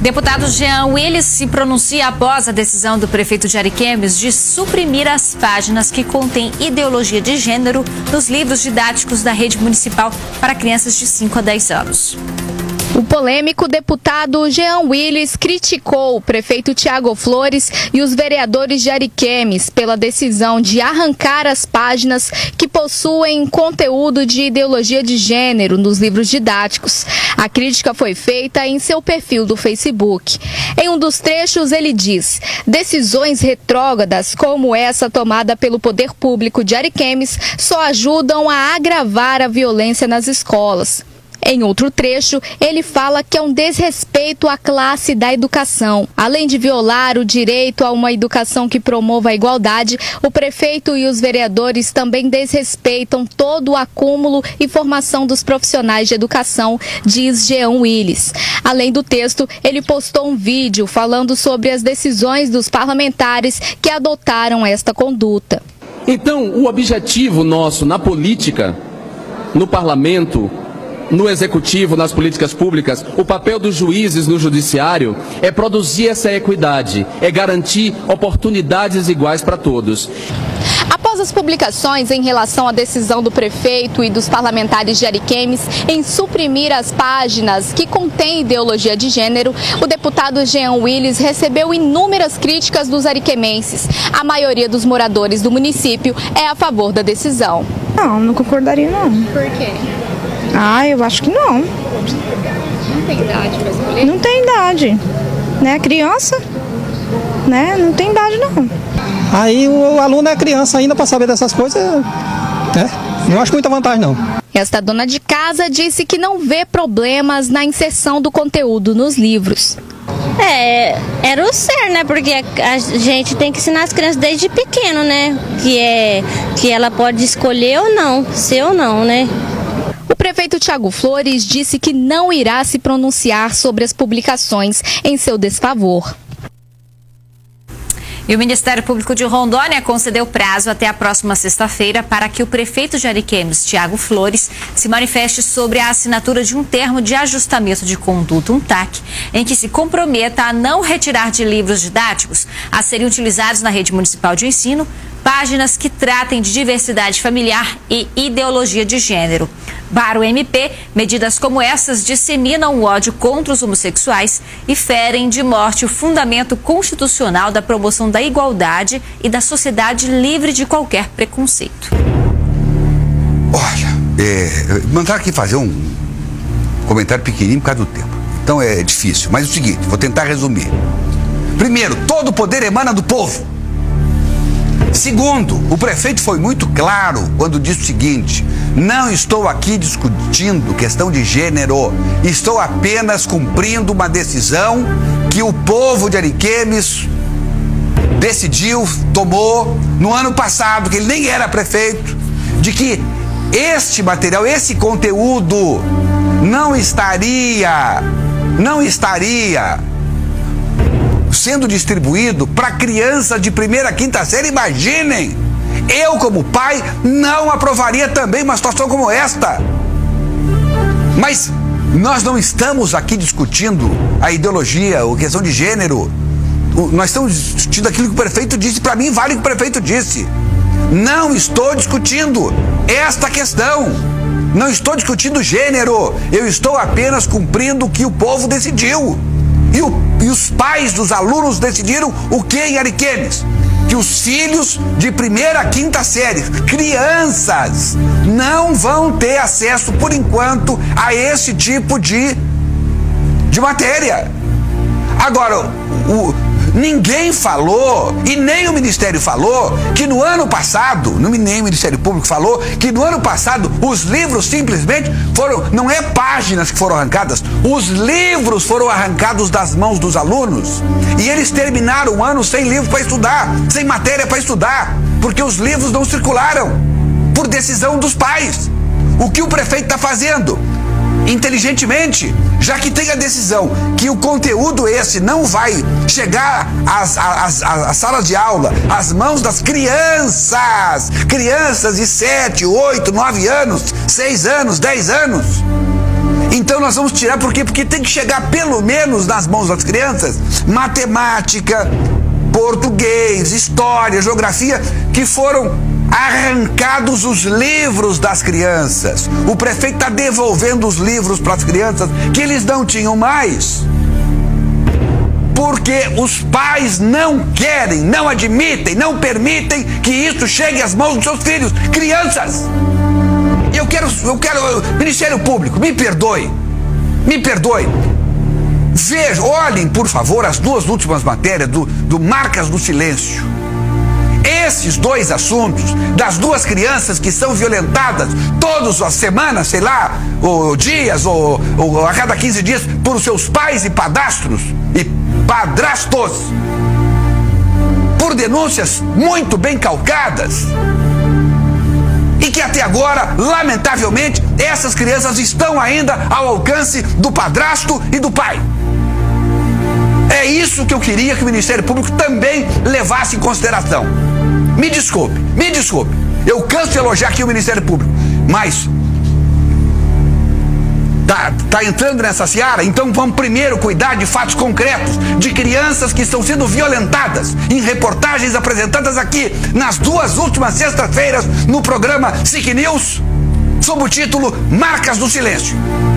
Deputado Jean Willis se pronuncia após a decisão do prefeito de Ariquemes de suprimir as páginas que contêm ideologia de gênero nos livros didáticos da rede municipal para crianças de 5 a 10 anos. O polêmico deputado Jean Willis criticou o prefeito Tiago Flores e os vereadores de Ariquemes pela decisão de arrancar as páginas que possuem conteúdo de ideologia de gênero nos livros didáticos. A crítica foi feita em seu perfil do Facebook. Em um dos trechos, ele diz: decisões retrógradas como essa tomada pelo poder público de Ariquemes só ajudam a agravar a violência nas escolas. Em outro trecho, ele fala que é um desrespeito à classe da educação. Além de violar o direito a uma educação que promova a igualdade, o prefeito e os vereadores também desrespeitam todo o acúmulo e formação dos profissionais de educação, diz Jean Willis. Além do texto, ele postou um vídeo falando sobre as decisões dos parlamentares que adotaram esta conduta. Então, o objetivo nosso na política, no parlamento, no executivo, nas políticas públicas, o papel dos juízes no judiciário é produzir essa equidade, é garantir oportunidades iguais para todos. Após as publicações em relação à decisão do prefeito e dos parlamentares de Ariquemes em suprimir as páginas que contêm ideologia de gênero, o deputado Jean Willis recebeu inúmeras críticas dos ariquemenses. A maioria dos moradores do município é a favor da decisão. Não concordaria não. Por quê? Eu acho que não. Não tem idade para escolher? Não tem idade, né? Criança, né? Não tem idade não. Aí o aluno é criança ainda para saber dessas coisas, né? Não acho muita vantagem não. Esta dona de casa disse que não vê problemas na inserção do conteúdo nos livros. Era o ser, né? Porque a gente tem que ensinar as crianças desde pequeno, né? Que ela pode escolher ou não, ser ou não, né? O prefeito Tiago Flores disse que não irá se pronunciar sobre as publicações em seu desfavor. E o Ministério Público de Rondônia concedeu prazo até a próxima sexta-feira para que o prefeito de Ariquemes, Tiago Flores, se manifeste sobre a assinatura de um termo de ajustamento de conduta, um TAC, em que se comprometa a não retirar de livros didáticos a serem utilizados na rede municipal de ensino páginas que tratem de diversidade familiar e ideologia de gênero. Para o MP, medidas como essas disseminam o ódio contra os homossexuais e ferem de morte o fundamento constitucional da promoção da igualdade e da sociedade livre de qualquer preconceito. Olha, mandaram aqui fazer um comentário pequenininho por causa do tempo. Então é difícil, mas é o seguinte, vou tentar resumir. Primeiro, todo o poder emana do povo. Segundo, o prefeito foi muito claro quando disse o seguinte: não estou aqui discutindo questão de gênero, estou apenas cumprindo uma decisão que o povo de Ariquemes decidiu, tomou no ano passado, que ele nem era prefeito, de que este material, esse conteúdo não estaria sendo distribuído para crianças de 1ª a 5ª série. Imaginem, eu como pai não aprovaria também uma situação como esta. Mas nós não estamos aqui discutindo a ideologia, a questão de gênero. Nós estamos discutindo aquilo que o prefeito disse. Para mim vale o que o prefeito disse. Não estou discutindo esta questão. Não estou discutindo gênero. Eu estou apenas cumprindo o que o povo decidiu. E os pais dos alunos decidiram o que em Ariquemes? Que os filhos de 1ª a 5ª série, crianças, não vão ter acesso, por enquanto, a esse tipo de matéria. Agora, ninguém falou, e nem o Ministério falou, que no ano passado, nem o Ministério Público falou, que no ano passado os livros simplesmente foram, não é páginas que foram arrancadas, os livros foram arrancados das mãos dos alunos e eles terminaram o ano sem livro para estudar, sem matéria para estudar, porque os livros não circularam, por decisão dos pais. O que o prefeito está fazendo? Inteligentemente, já que tem a decisão que o conteúdo esse não vai chegar às salas de aula, às mãos das crianças de 7, 8, 9 anos, 6 anos, 10 anos, Então nós vamos tirar, por quê? Porque tem que chegar pelo menos nas mãos das crianças matemática, português, história, geografia, que foram arrancados os livros das crianças. O prefeito está devolvendo os livros para as crianças que eles não tinham mais. Porque os pais não querem, não admitem, não permitem que isso chegue às mãos dos seus filhos, crianças. Eu quero, Ministério Público, me perdoe. Vejam, olhem, por favor, as duas últimas matérias do Marcas do Silêncio. Esses dois assuntos, das duas crianças que são violentadas todas as semanas, sei lá, ou dias, ou a cada 15 dias, por seus pais e padrastos, por denúncias muito bem calcadas, e que até agora, lamentavelmente, essas crianças estão ainda ao alcance do padrasto e do pai. É isso que eu queria que o Ministério Público também levasse em consideração. Me desculpe. Eu canso de elogiar aqui o Ministério Público, mas tá entrando nessa seara, então vamos primeiro cuidar de fatos concretos, de crianças que estão sendo violentadas, em reportagens apresentadas aqui nas duas últimas sextas-feiras no programa SIC News, sob o título Marcas do Silêncio.